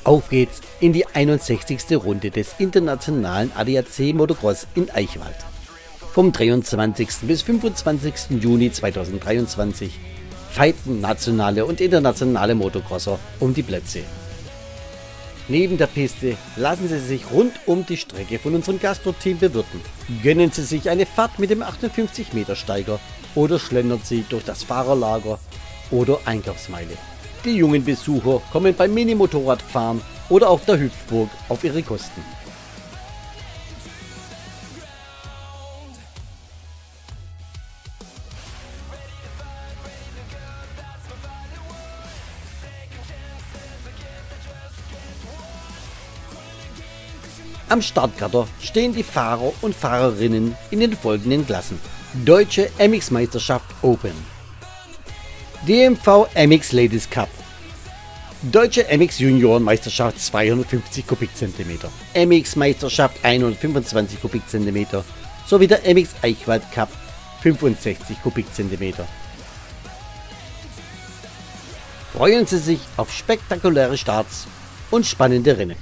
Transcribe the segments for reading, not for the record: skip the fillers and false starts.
Auf geht's in die 61. Runde des internationalen ADAC Motocross in Eichwald. Vom 23. bis 25. Juni 2023 fighten nationale und internationale Motocrosser um die Plätze. Neben der Piste lassen Sie sich rund um die Strecke von unserem Gastro-Team bewirten. Gönnen Sie sich eine Fahrt mit dem 58 Meter Steiger oder schlendern Sie durch das Fahrerlager oder Einkaufsmeile. Die jungen Besucher kommen beim Mini-Motorradfahren oder auf der Hüpfburg auf ihre Kosten. Am Startgatter stehen die Fahrer und Fahrerinnen in den folgenden Klassen: Deutsche MX-Meisterschaft Open, DMV MX Ladies Cup, Deutsche MX Junioren Meisterschaft 250 Kubikzentimeter, MX Meisterschaft 125 Kubikzentimeter sowie der MX Eichwald Cup 65 Kubikzentimeter. Freuen Sie sich auf spektakuläre Starts und spannende Rennen.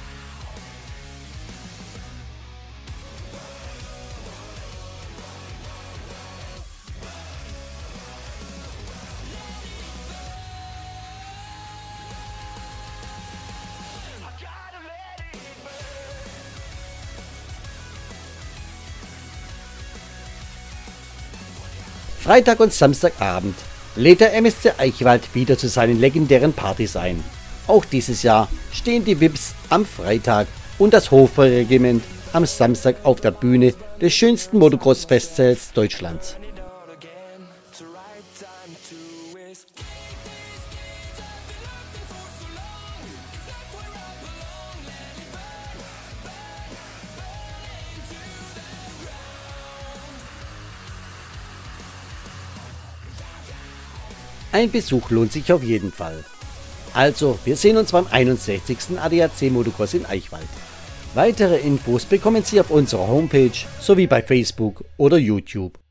Freitag und Samstagabend lädt der MSC Eichwald wieder zu seinen legendären Partys ein. Auch dieses Jahr stehen die VIPs am Freitag und das Hofbräuregiment am Samstag auf der Bühne des schönsten Motocross-Festzelts Deutschlands. Ein Besuch lohnt sich auf jeden Fall. Also, wir sehen uns beim 61. ADAC Motocross in Eichwald. Weitere Infos bekommen Sie auf unserer Homepage sowie bei Facebook oder YouTube.